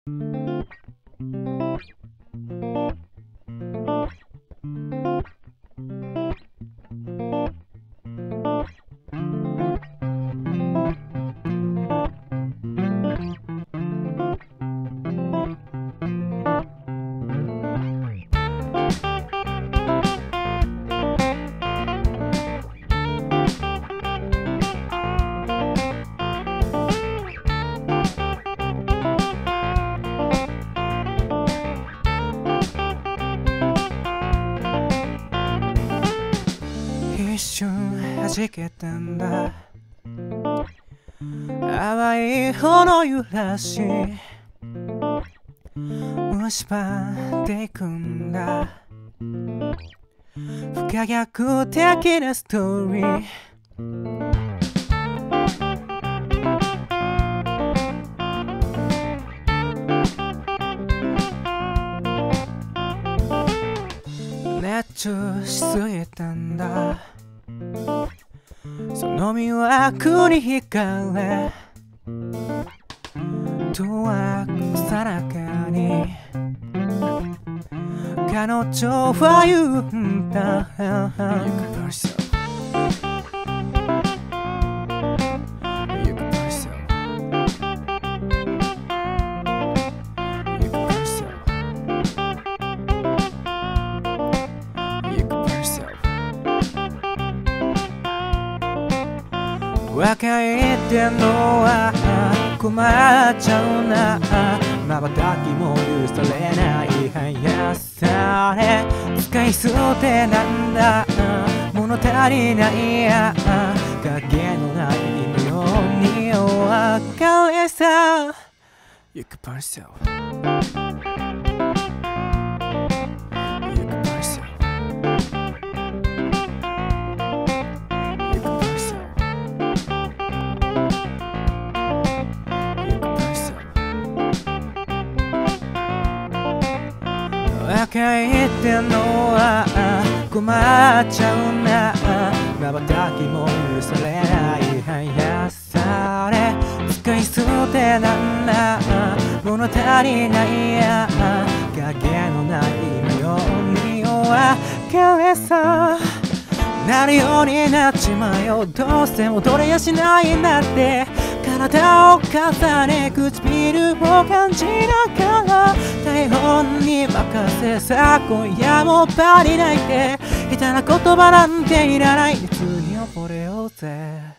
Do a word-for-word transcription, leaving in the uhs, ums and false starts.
一瞬弾けたんだ淡い炎揺らし蝕んでいくんだ不可逆的なストーリー熱中しすぎたんだその身は苦に惹かれとはさらかに彼女は言うんだ You can put yourself You can put yourself You can put yourself You can put yourself 若いってのは困っちゃうな瞬きも許されない速さで使い捨てなんだ物足りない影のない意味ようにお別れさ You can put yourself You can put yourself若いってのは困っちゃうな瞬きも許されない速さで使い捨てなんだ物足りない影のない意味ようにお別れさなるようになっちまえよどうせ戻れやしないんだって体を重ね唇を感じながら台本に任せさ今夜もパリ泣いて下手な言葉なんていらない熱に溺れようぜ